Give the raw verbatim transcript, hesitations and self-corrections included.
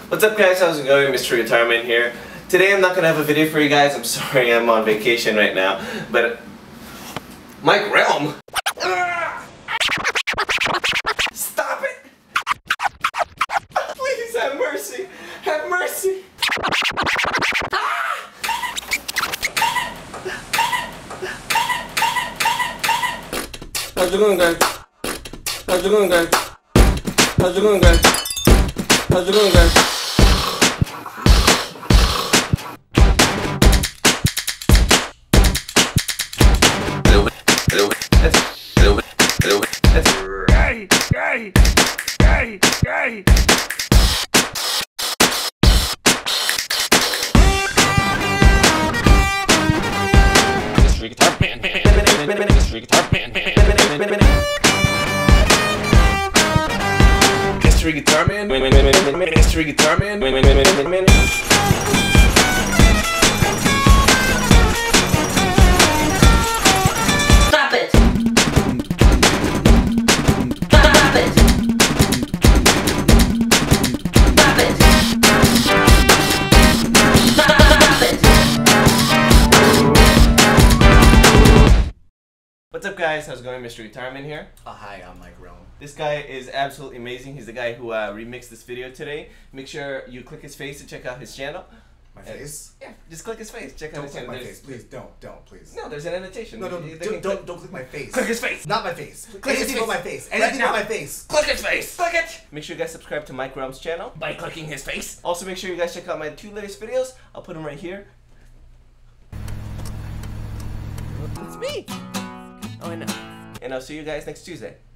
What's up guys, how's it going? MysteryGuitarMan here. Today I'm not gonna have a video for you guys. I'm sorry, I'm on vacation right now. But Mike Relm! Ah! Stop it! Please have mercy! Have mercy! Ah! How's it going, guys? How's it going, guys? How's it going, guys? How's it going, guys? Hello, hello, that's, hello, hello, that's, gay, gay, gay, gay. Mystery Guitar Man, Mystery Guitar Man, Mystery Guitar Man, Mystery Guitar Man. Stop it! Stop it! Stop it! Stop it! What's up guys, how's it going? MysteryGuitarMan here. Uh, hi, I'm Mike Relm. This guy is absolutely amazing. He's the guy who uh, remixed this video today. Make sure you click his face to check out his channel. My face? Uh, yeah, just click his face. Check out Don't his click channel. my There's, face, please. Don't, don't, please. No, there's an annotation. No, no, They- they don't, can don't, click- don't click my face. Click his face. Not my face. Click his Anything face. but my face. Right Anything now. but my face. Click his face. Click it. Make sure you guys subscribe to Mike Relm's channel by clicking his face. Also, make sure you guys check out my two latest videos. I'll put them right here. It's me. Oh, I know. And I'll see you guys next Tuesday.